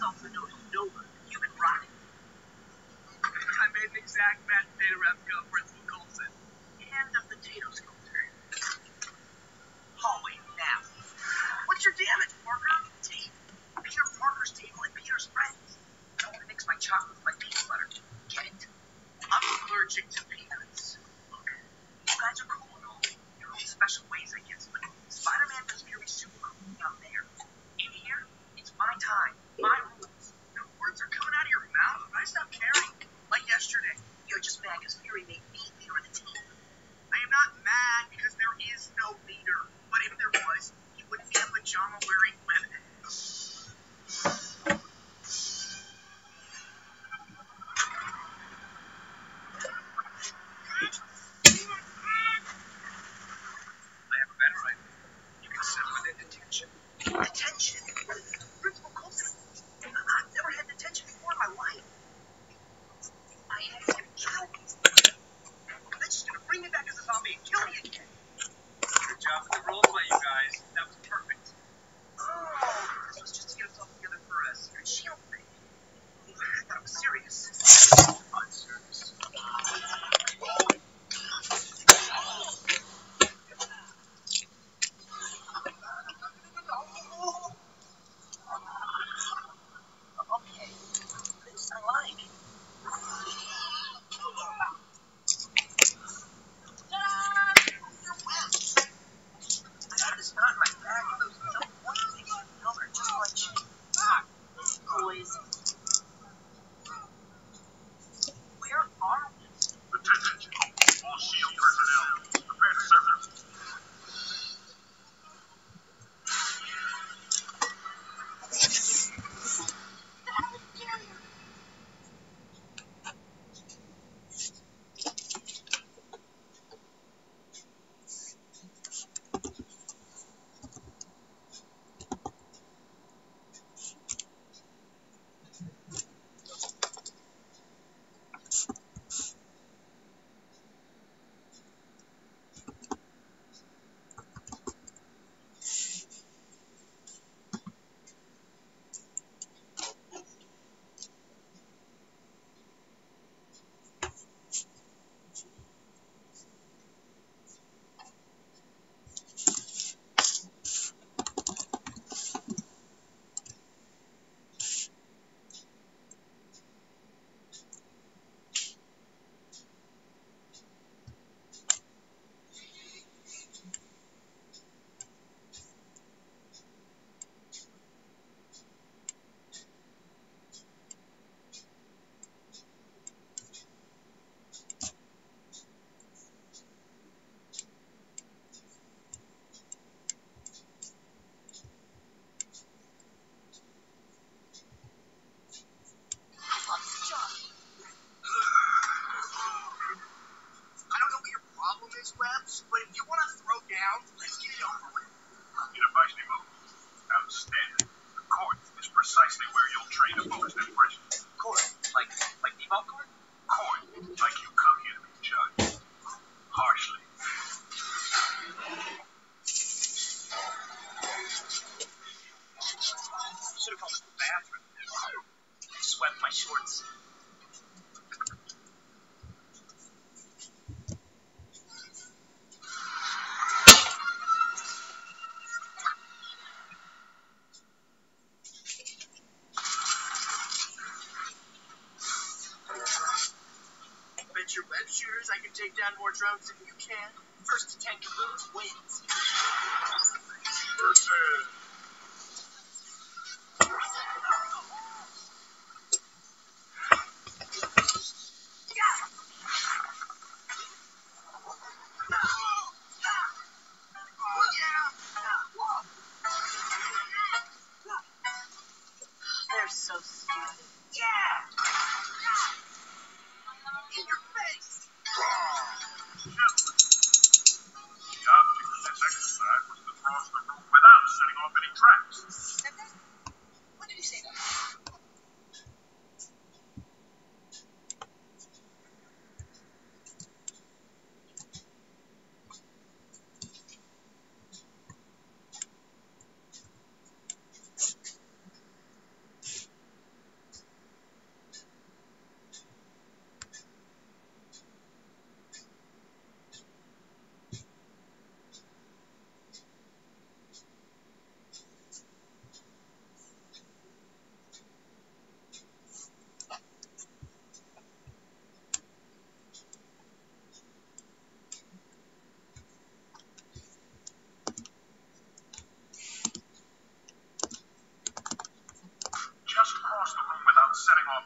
I made an exact mashed potato replica of Principal Colson. And a potato sculpture. Hallway now. What's your damage, Parker? Tea. Peter Parker's table and Peter's friends. I want to mix my chocolate with my peanut butter. Get it? I'm allergic to peanuts. Look, you guys are cool and all. Your own special ways, I guess, but Spider-Man does Fury super cool down there. In here, it's my time, my rules. Your words are coming out of your mouth. I stop caring. Like yesterday. You're just mad because Fury made me leader of the team. I am not mad because there is no leader. But if there was, he wouldn't be a pajama-wearing lemon. I have a better idea. You can sit within detention. Detention? Principal Colson, I've never had detention before in my life. I am going to kill me. They're just going to bring me back as a zombie and kill me again. Good job with the roleplay, you guys. That was perfect. Oh, this was just to get us all together for a secret shield thing. I thought it was serious. I'm serious. Okay, this I like. It's not my bag of those dumb boys they film are just like boys. Where are we? Attention, all SHIELD personnel, prepare to surrender. I don't know what your problem is, Webs, but if you want to throw down, let's get it over with. Peter Beishney move. Outstanding. The court is precisely where you'll train opposed expression. Court? Like default court? Court, like you come here to be judged. Harshly. Should have called it the bathroom. I swept my shorts. Bet your web shooters I can take down more drones than you can. First to 10 kaboos wins. Versus. They're so stupid. Yeah! In your face! Gentlemen, the object of this exercise was to cross the room without setting off any traps. When did you say that?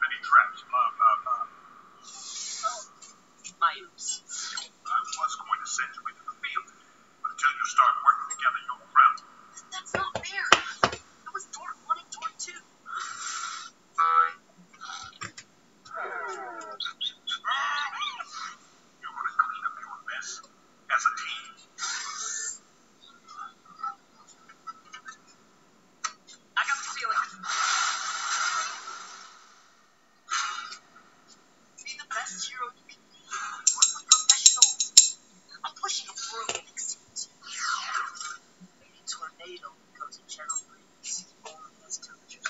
any traps, blah, blah, blah. Oh, my oops. I was going to send you into the field, but until you start working together, you're around. That's not fair. It was door 1 and door 2. You're going to clean up your mess as a team. I got the ceiling. Be the best hero you can be. Work with professionals. I'm pushing a broom next to you. Maybe Tornado goes in general breeze. Only has temperatures.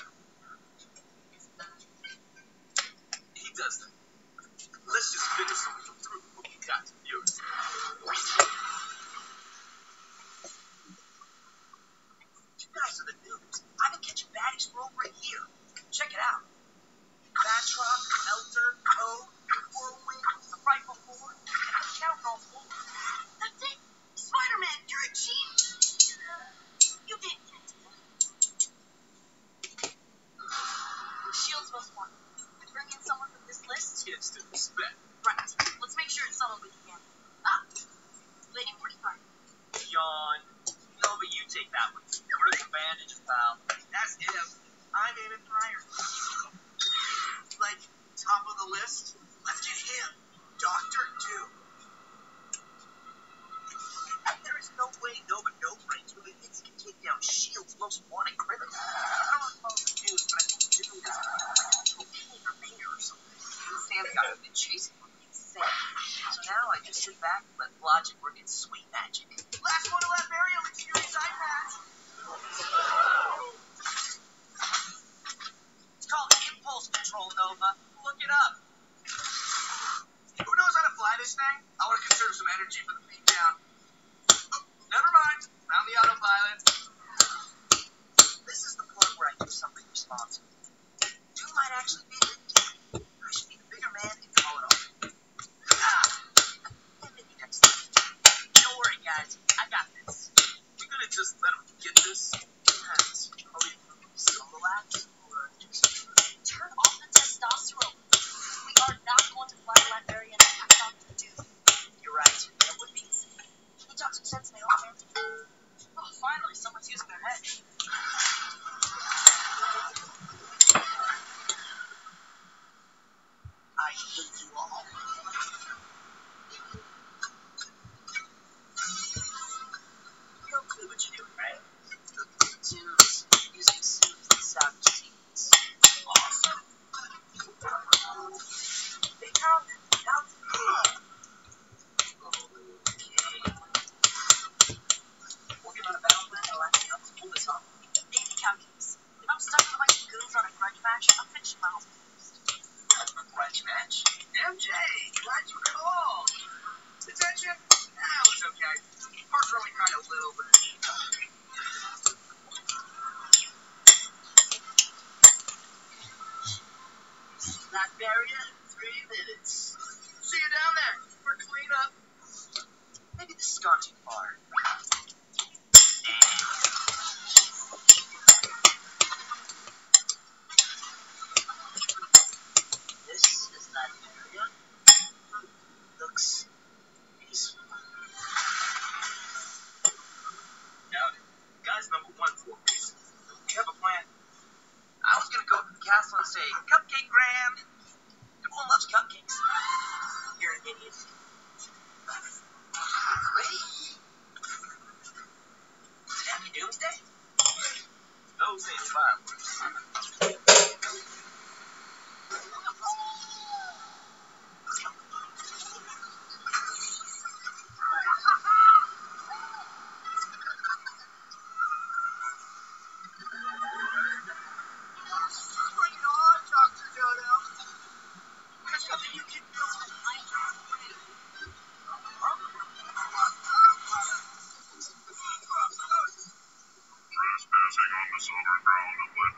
He does that. Let's just finish some of them through what we got to view. You guys are the news. I've been catching baddies for over a year. Check it out. Batroc, Melter, Code, Whirlwind, the Rifle Ford. I'm counting all 4. That's it. Spider-Man, you're a genius. You didn't get it. Shield's most wanted. Bring in someone from this list? Instant respect. Right. Let's make sure it's someone we can handle. Ah, Lady 45. Yawn. No, but you take that one. Where's the bandage, pal? That's him. I'm aiming higher. Like, top of the list? Let's get him. Dr. Doom. There is no way Nova No Brains really thinks he can take down S.H.I.E.L.D.'s most wanted criminal. I don't know if follow the news, but I think Doom is like cocaine or mayor or something. Sam's got been chasing him. Insane. So now I just sit back and let logic work its sweet magic. Last one to let Mariel experience eye patch. It's called impulse control, Nova. Look it up. Who knows how to fly this thing? I want to conserve some energy for the beat down. Oh, never mind. Found the autopilot. This is the point where I do something responsible. Doom might actually be a good kid. I should be the bigger man and call it off. And maybe next time. Don't worry, guys. I got this. We're gonna just let him get this. Depends. Are we still relaxed or just turn off the testosterone? We are not going to fly Latveria and attack Dr. Doom. You're right. That would be insane. Can you talk some sense in the old man? Oh, finally, someone's using their head. I hate you all. You know clearly what you're doing, right? Cooking tunes, using suits and savage scenes. Awesome. They counted. Okay. Working on a battle plan that'll actually help us pull this off. Maybe calculus. If I'm stuck with a bunch of goons on a grudge match, I'm finishing my own first. A grudge match? MJ, glad you called. Detention? That was okay. Parts really kind of little, but Latveria in 3 minutes. See you down there for cleanup. Maybe this has gone too far. This is Latveria. Looks peaceful. Doubt it. Guy's number 1 for a reason. We have a plan. I was gonna go to the castle and say, Cupcake Grand. Everyone loves cupcakes. You're an idiot. Great. Is it Happy Doomsday? Those ain't fireworks. Bring it on, Dr. Dodo. There's nothing you can do. Trespassing on the southern ground of